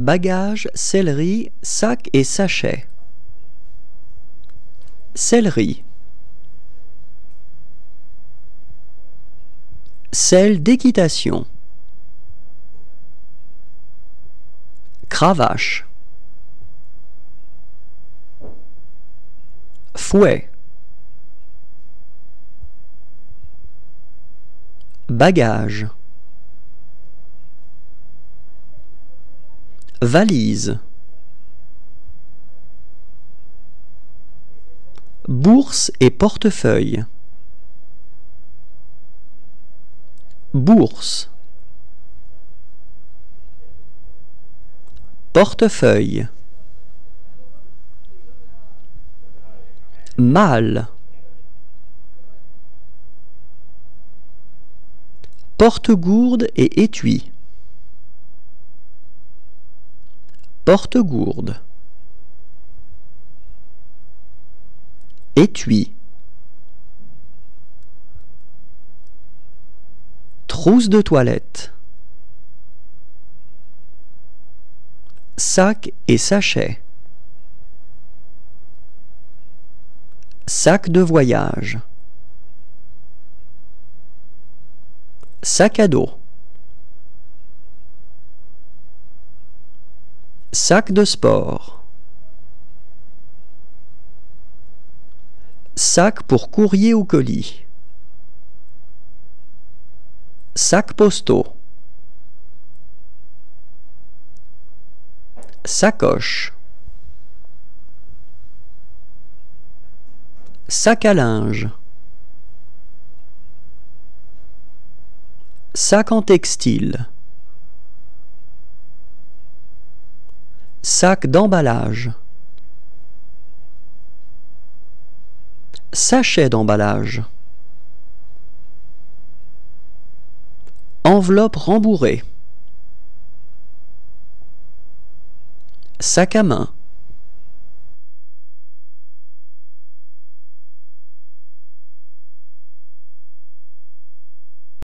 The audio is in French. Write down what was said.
bagages, sellerie, sac et sachet. Sellerie. Selle d'équitation. Cravache. Fouet. Bagage. Valise. Bourse et portefeuille. Bourse. Portefeuille. Malle. Porte-gourde et étui. Porte-gourde. Étui. Trousse de toilette. Sac et sachet. Sac de voyage. Sac à dos. Sac de sport. Sac pour courrier ou colis. Sacs postaux. Sacoche. Sac à linge. Sac en textile. Sac d'emballage. Sachet d'emballage. Enveloppe rembourrée. Sac à main.